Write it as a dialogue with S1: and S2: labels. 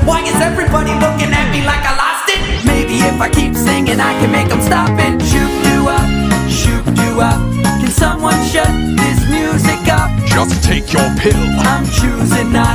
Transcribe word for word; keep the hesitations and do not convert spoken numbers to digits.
S1: Why is everybody looking at me like I lost it? Maybe if I keep singing I can make them stop it. Shoop-doo-up, shoop-doo-up. Can someone shut this music up?
S2: Just take your pill.
S1: I'm choosing not